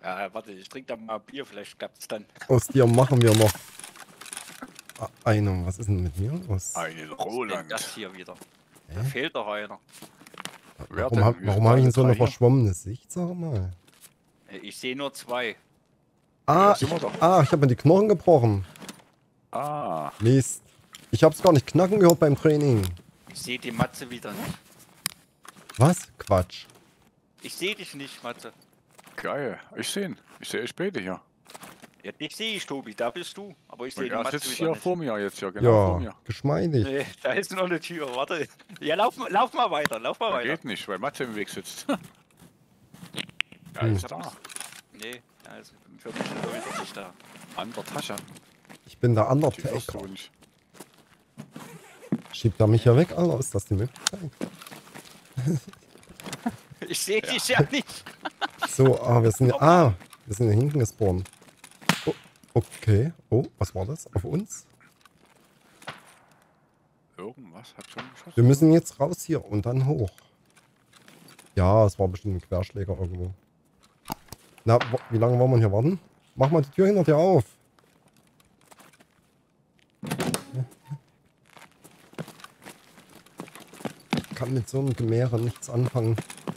Ja, warte, ich trinke da mal Bier, vielleicht klappt's dann. Aus dir machen wir noch einen. Was ist denn mit mir los? Was Einen ist denn Roland. das hier wieder? Da Hä? fehlt doch einer. Wer denn? Wir sind Warum habe ich alle denn so eine drei hier. verschwommene Sicht? Sag mal. Ich sehe nur zwei. Ja, Ah, sind wir doch. ich habe mir die Knochen gebrochen. Ah, Mist. Ich hab's gar nicht knacken gehört beim Training. Ich sehe die Matze wieder nicht. Was? Quatsch. Ich sehe dich nicht, Matze. geil. Ich sehe ihn. Ich sehe euch beide hier. Ja, dich sehe ich, Tobi, da bist du. Aber ich sehe Und die er Matze sitzt wieder hier nicht. vor mir jetzt, ja, genau vor Ja, mir. geschmeidig. Nee, da ist noch eine Tür, warte. Ja, lauf mal weiter, lauf mal Das weiter. geht nicht, weil Matze im Weg sitzt. Ja, Hm. ist er da. Nee, also für mich ist er wieder nicht da. An der Tasche. Ich bin der Die wirst Undertaker. du nicht. Schiebt er mich hier weg, Alter? Ist das die Möglichkeit? Ich sehe dich ja nicht. So, wir sind hier hinten gespawnt. Oh, okay. Oh, was war das? Auf uns? Irgendwas hat schon geschossen. Wir müssen jetzt raus hier und dann hoch. Ja, es war bestimmt ein Querschläger irgendwo. Na, wie lange wollen wir hier warten? Mach mal die Tür hinter dir auf. Ich kann mit so einem Gemäre nichts anfangen.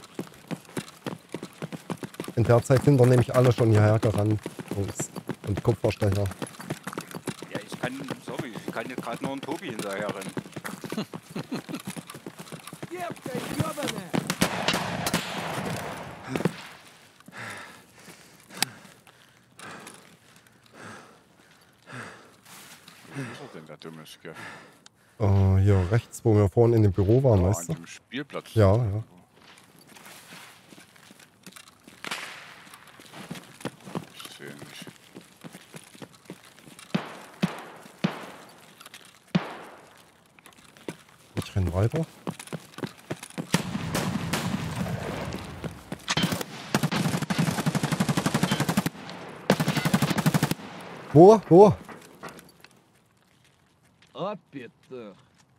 In der Zeit sind doch nämlich alle schon hierher gerannt. Und Kupferstecher. Ja, ich kann jetzt gerade nur einen Tobi hinterher rennen. Wo ist er denn, der dumme Skiff? Hier rechts, wo wir vorhin in dem Büro waren, Oh, weißt an du? dem Spielplatz. Ja, ja. Ich sehe ihn nicht. Ich renn weiter. Wo? Аппетах.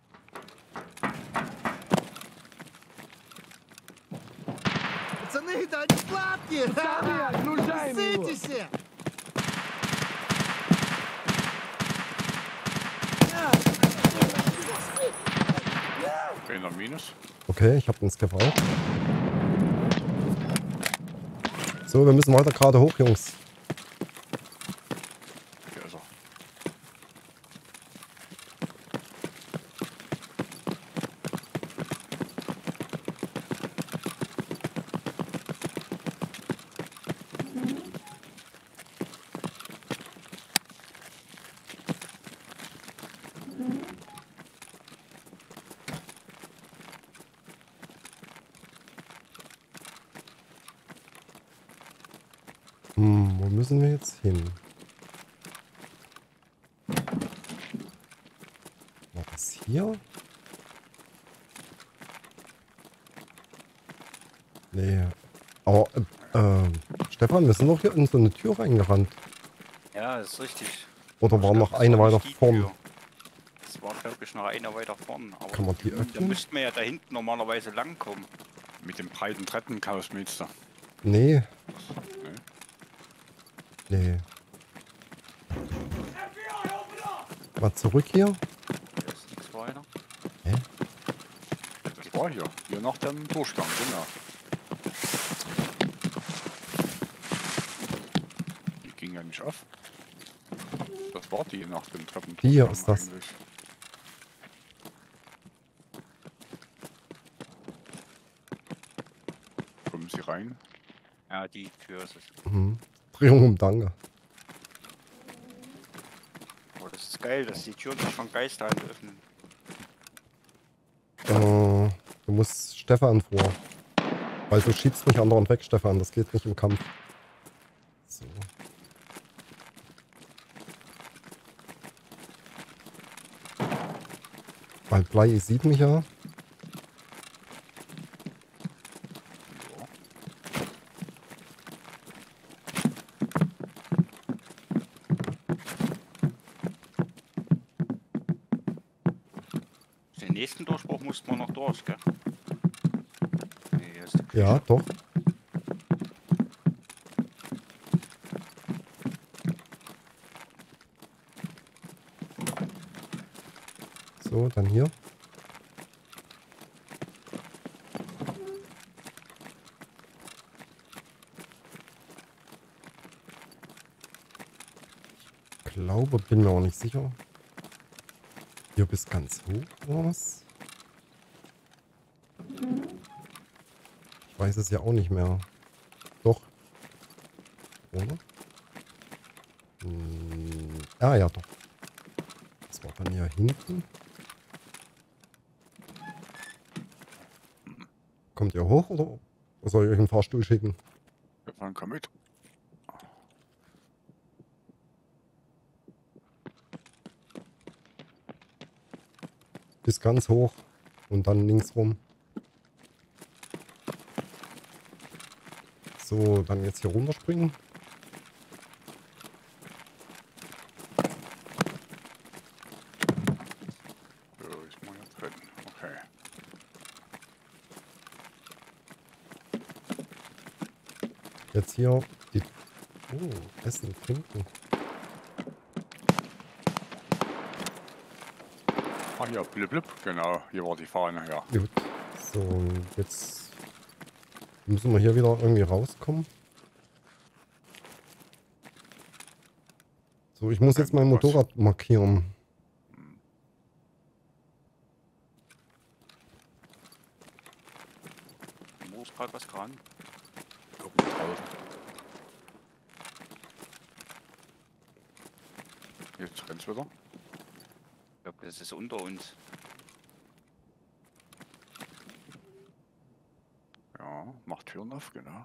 Пацаны, да не сладкие! Сами отгружаем его. Сытесь! Einer Minus. Okay, ich hab den Skiff auch. So, wir müssen weiter gerade hoch, Jungs. Hier ist er. Wo müssen wir jetzt hin? War das hier? Nee. Aber, Stefan, wir sind doch hier in so eine Tür reingerannt. Ja, ist richtig. Oder war Ich noch glaub, eine das war weiter nicht die vorn? Tür. Es war, glaube ich, noch eine weiter vorn. Aber Kann man die da öffnen? müssten wir ja da hinten normalerweise langkommen. Mit dem breiten Treppenhausmeister. Nee. Nee. Mal zurück hier. Hier ist nichts weiter. Das war hier. Hier nach dem Durchgang, genau. Die ging ja nicht auf. Das war die nach dem Treppen. Die hier ist das. Eigentlich. Kommen Sie rein? Ja, die Tür ist es. Mhm. Drehung um Danke. Oh, das ist geil, dass die Türen sich von Geisterhand öffnen. Du musst Stefan vor. Weil du schiebst mich andauernd weg, Stefan. Das geht nicht im Kampf. So. Weil Blei sieht mich ja. Den nächsten Durchbruch mussten wir noch durch, gell? Nee, hier ist die Küche. Ja, doch. So, dann hier. Ich glaube, bin mir auch nicht sicher. Hier bis ganz hoch oder was? Ich weiß es ja auch nicht mehr. Doch. Oder? Ah ja, doch. Das war dann hier hinten. Kommt ihr hoch oder soll ich euch einen Fahrstuhl schicken? Wir fahren komm mit. Bis ganz hoch und dann links rum. So, dann jetzt hier runterspringen. So, ist mal hier drin. Okay. Jetzt hier die... Oh, Essen, Trinken. Ah ja, blub, blub. Genau, hier war die Fahne, ja. Gut. So, und jetzt müssen wir hier wieder irgendwie rauskommen. So, ich muss jetzt mein Motorrad markieren. Wo ist gerade was dran? Oben draußen. Jetzt rennt's wieder. Ich glaube, das ist unter uns. Ja, macht Türen auf, genau.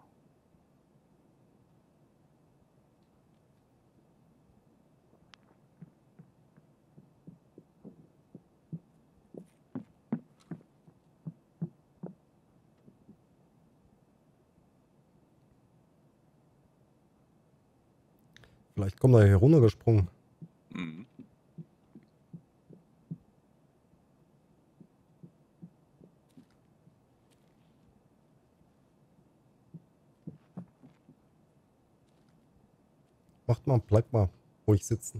Vielleicht kommt er hier runtergesprungen. Mhm. Macht mal, bleibt mal ruhig sitzen.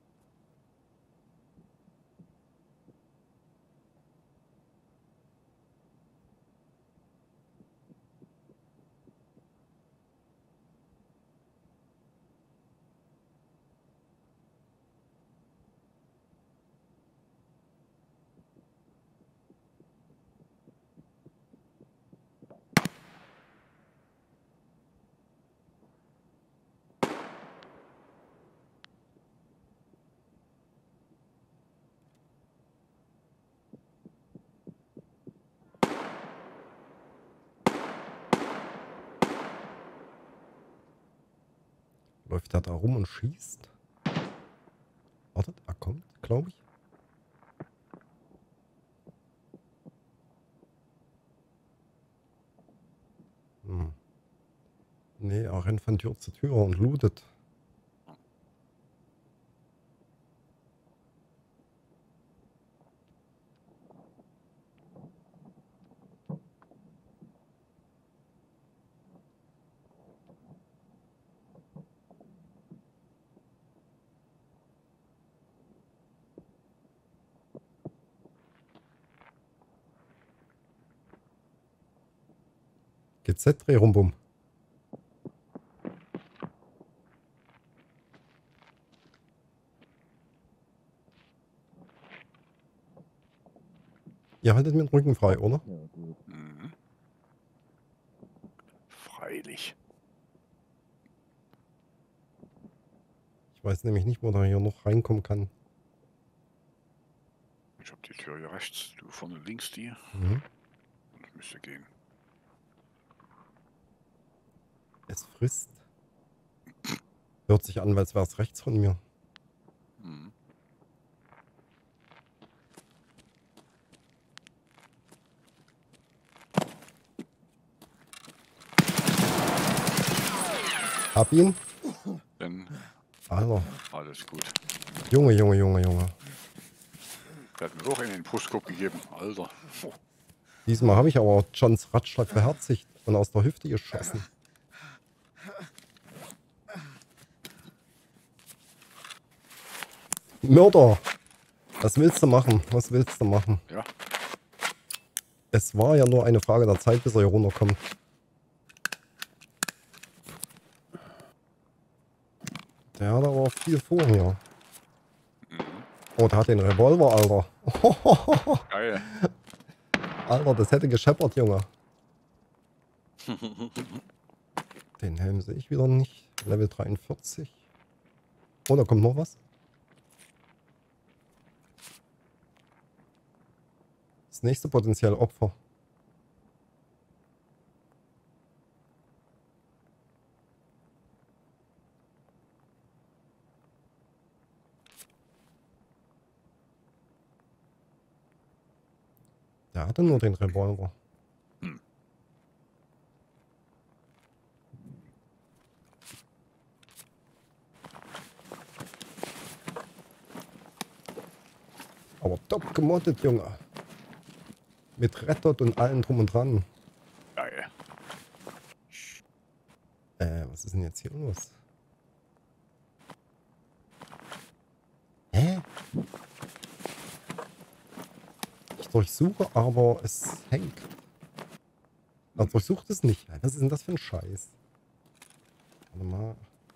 Läuft er da rum und schießt? Wartet, er kommt, glaube ich. Nee, er rennt von Tür zu Tür und lootet. GZ-Dreh rumbum. Ihr haltet mit dem Rücken frei, oder? Mhm. Freilich. Ich weiß nämlich nicht, wo er hier noch reinkommen kann. Ich habe die Tür hier rechts, du vorne links die. Mhm. Das müsste gehen. Es frisst. Hört sich an, als wäre es rechts von mir. Mhm. Hab ihn. Dann Alter. alles gut. Junge, Junge, Junge, Junge. Der hat mir auch in den Brustkorb gegeben. Alter. Oh. Diesmal habe ich aber Johns Ratschlag beherzigt und aus der Hüfte geschossen. Mörder! Was willst du machen? Was willst du machen? Ja. Es war ja nur eine Frage der Zeit, bis er hier runterkommt. Der hat aber viel vor hier. Oh, der hat den Revolver, Alter. Geil. Alter, das hätte gescheppert, Junge. Den Helm sehe ich wieder nicht. Level 43. Oh, da kommt noch was. Das nächste potenzielle Opfer. Der hatte nur den Revolver. Aber top gemoddet, Junge. Mit Reddot und allem drum und dran. Geil. Was ist denn jetzt hier los? Hä? Ich durchsuche, aber es hängt. Er durchsucht es nicht. Was ist denn das für ein Scheiß? Warte mal.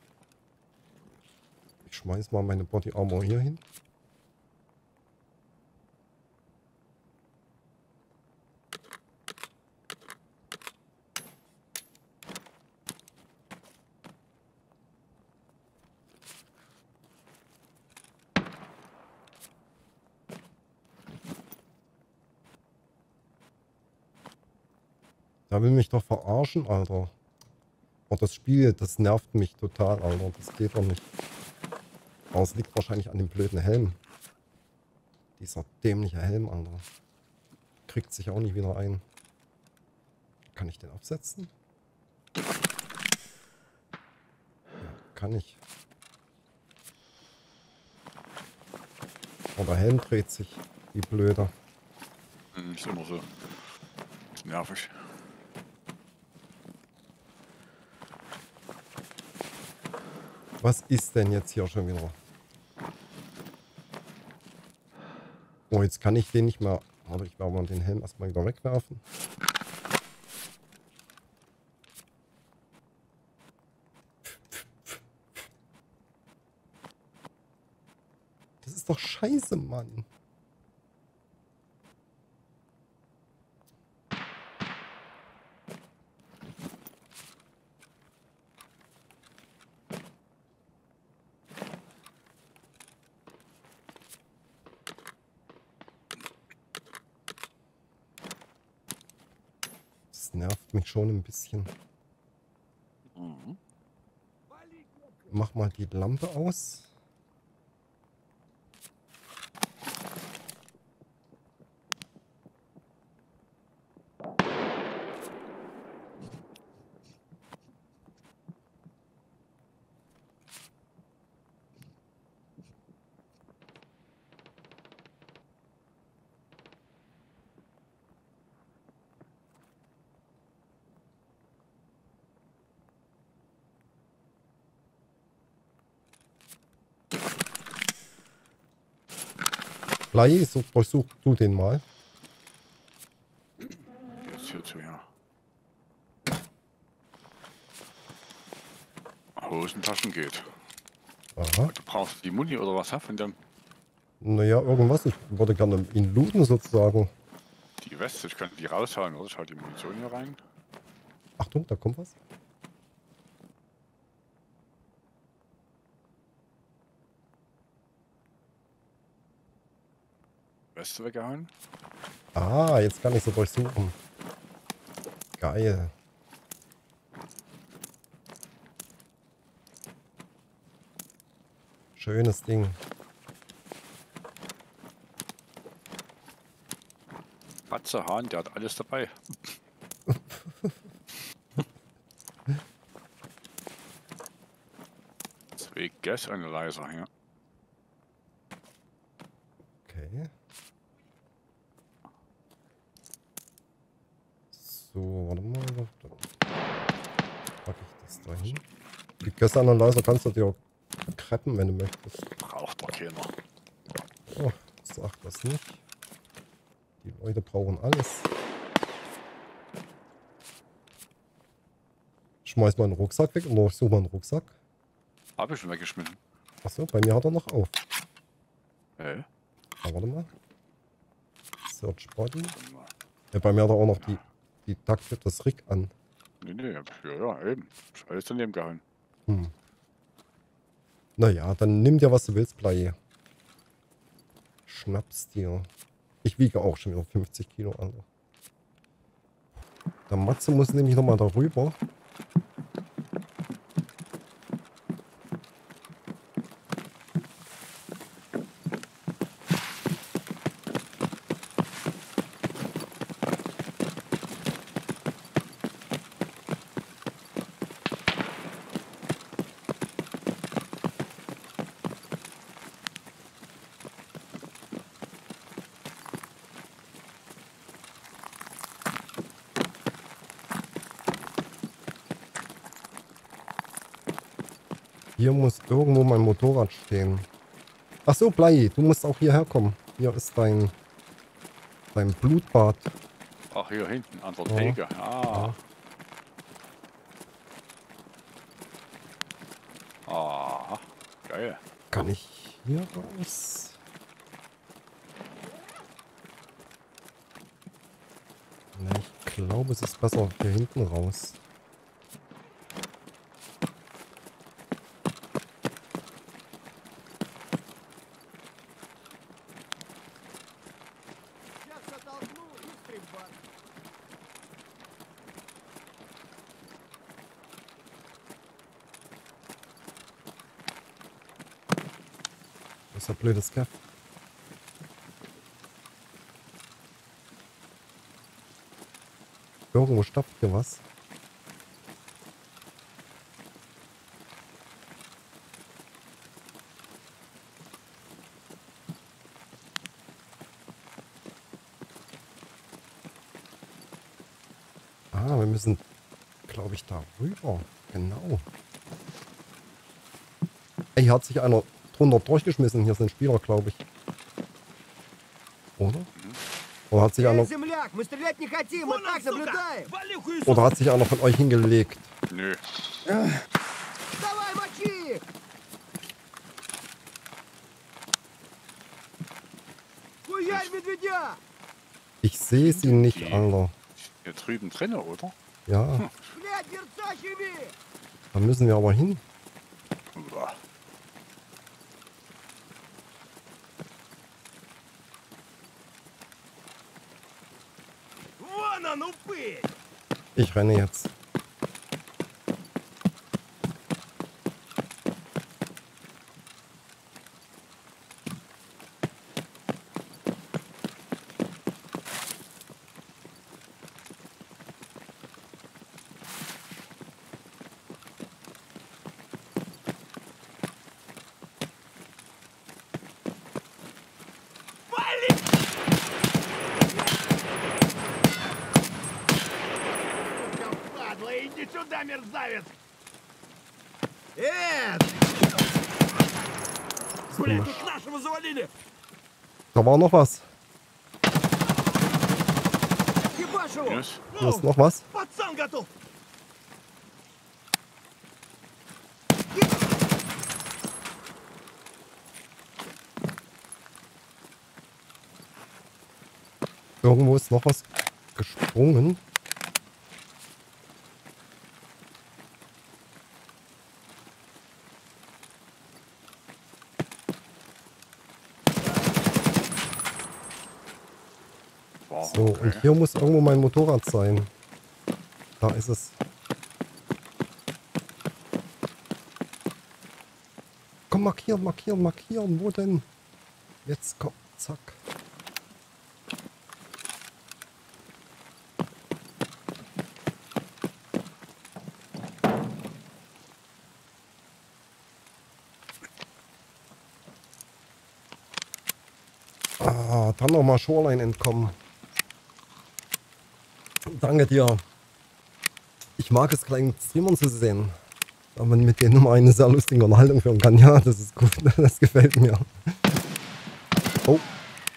Ich schmeiß mal meine Body Armor hier hin. Da will mich doch verarschen, Alter. Oh, das Spiel, das nervt mich total, Alter. Das geht doch nicht. Aber es liegt wahrscheinlich an dem blöden Helm. Dieser dämliche Helm, Alter. Kriegt sich auch nicht wieder ein. Kann ich den absetzen? Ja, kann ich. Aber der Helm dreht sich. Wie blöder. Ist immer so. Ist nervig. Was ist denn jetzt hier schon wieder? Oh, jetzt kann ich den nicht mehr... Aber ich werde mal den Helm erstmal wieder wegwerfen. Das ist doch scheiße, Mann. Das nervt mich schon ein bisschen. Mach mal die Lampe aus. Blei, so durchsuch du den mal. Jetzt hierzu, ja. Hosentaschen geht. Aha. Du brauchst die Muni oder was von dem? Naja, irgendwas. Ich würde gerne ihn looten sozusagen. Die Weste, ich könnte die raushauen, oder? Ich hau die Munition hier rein. Achtung, da kommt was. Weste weggehauen. Ah, jetzt kann ich so durchsuchen. Geil. Schönes Ding. Patze, Hahn, der hat alles dabei. Zwei Gas Analyzer hier. Okay. So, warte mal. Da pack ich das da hin. Die Gas-Analyzer kannst du dir auch kreppen, wenn du möchtest. Braucht doch keiner. Oh, sag das nicht. Die Leute brauchen alles. Schmeiß mal einen Rucksack weg oder ich suche mal einen Rucksack. Habe ich schon weggeschmissen. Achso, bei mir hat er noch auf. Hä? Ah, warte mal. Search Body. Warte mal. Ja, bei mir hat er auch noch die Taktik das Rig an. Nee, ja, eben. Ist alles daneben gehauen. Hm. Naja, dann nimm dir, was du willst, Blei. Schnapp's dir. Ich wiege auch schon wieder 50 Kilo, Alter. Der Matze muss nämlich nochmal darüber. Hier muss irgendwo mein Motorrad stehen. Ach so, Blei, du musst auch hierher kommen. Hier ist dein Blutbad. Ach, hier hinten, an der Ja. Theke. Ah. Ah. Geil. Kann ich hier raus? Na, ich glaube, es ist besser hier hinten raus. Das ist ein blödes Gaff. Irgendwo stopft hier was. Ah, wir müssen, glaube ich, da rüber. Genau. Ey, hier hat sich einer drunter durchgeschmissen. Hier sind Spieler, glaube ich. Oder? Oder hat sich einer, Земляк, мы стрелять не хотим, мы так наблюдаем. oder hat sich einer von euch hingelegt? Nö. Давай, мочи их! Хуярь медведя! Ich sehe sie nicht, Alter. Hier drüben drinne, oder? Ja, Блядь, верцащими! da müssen wir aber hin. Uah. Вон он, упырь! Ich renne jetzt. Падла, иди сюда, мерзавец! Эд! Блядь, тут нашего завалили! Da war noch was. Ебашь его! Yes. Hier ist noch was. Пацан готов! Irgendwo ist noch was gesprungen. Wow, So, okay. und hier muss irgendwo mein Motorrad sein. Da ist es. Komm, markieren, markieren, markieren. Wo denn? Jetzt komm, zack. Ah, dann nochmal Shoreline entkommen. Danke dir. Ich mag es, kleinen Streamern zu sehen. Da man mit denen immer eine sehr lustige Unterhaltung führen kann. Ja, das ist gut. Das gefällt mir. Oh,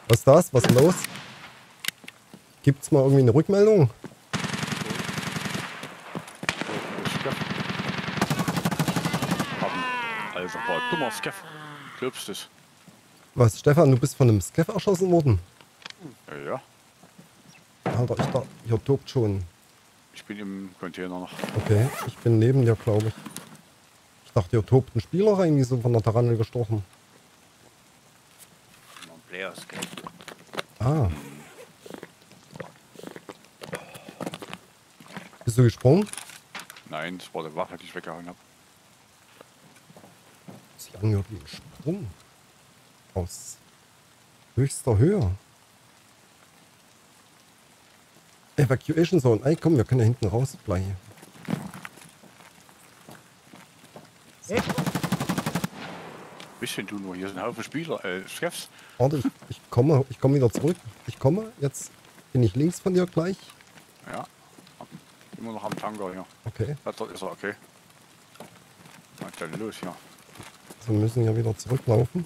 Was ist das? Was ist los? Gibt's mal irgendwie eine Rückmeldung? Also, war ein dummer Skeff. Glaubst du das? Was, Stefan, du bist von einem Skeff erschossen worden? Ja. Alter, ich dachte, hier tobt schon. Ich bin im Container noch. Okay, ich bin neben dir, glaube ich. Ich dachte, hier tobt ein Spieler rein, die so von der Tarantel gestochen. Ein Player-Scan. Ah. Bist du gesprungen? Nein, das war die Waffe, die ich weggehauen habe. Sie angehört wie ein Sprung. Aus höchster Höhe. Evacuation Zone. Ey, komm, wir können ja hinten raus bleiben. Bisschen du nur, hier sind ein Haufen Spieler, Chefs. Warte, ich komme wieder zurück. Ich komme, jetzt bin ich links von dir gleich. Ja. Immer noch am Tanker hier. Okay, Ja, dort ist er, okay. Was ist denn los hier? also wir müssen ja wieder zurücklaufen.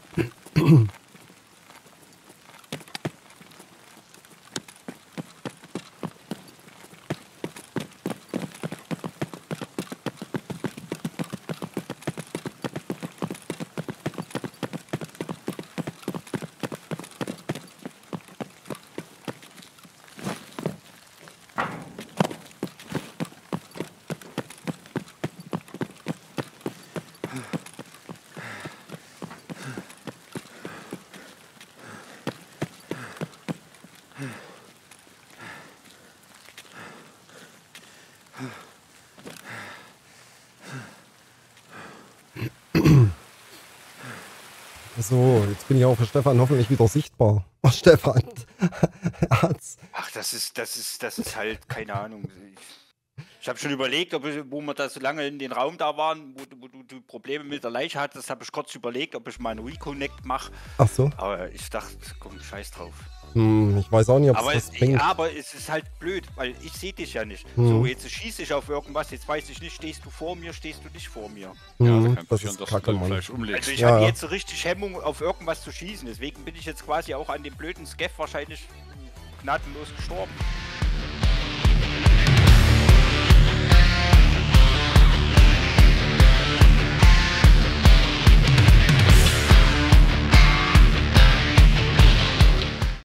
So, jetzt bin ich auch für Stefan hoffentlich wieder sichtbar. Oh, Stefan. Er hat's. Ach, das ist halt, keine Ahnung. Ich habe schon überlegt, wo wir da so lange in den Raum da waren, wo du Probleme mit der Leiche hattest, habe ich kurz überlegt, ob ich mal einen Reconnect mache. Ach so. Aber ich dachte, komm, scheiß drauf. Ich weiß auch nicht, ob es Aber was bringt. aber es ist halt blöd, weil ich sehe dich ja nicht. Hm. So, jetzt schieße ich auf irgendwas, jetzt weiß ich nicht, stehst du vor mir, stehst du nicht vor mir. Ja, Das kann passieren, ist dass kacke, du dann Mann. vielleicht umlegst. Also ich Ja, hatte ja. jetzt so richtig Hemmung, auf irgendwas zu schießen, deswegen bin ich jetzt quasi auch an dem blöden Skeff wahrscheinlich gnadenlos gestorben.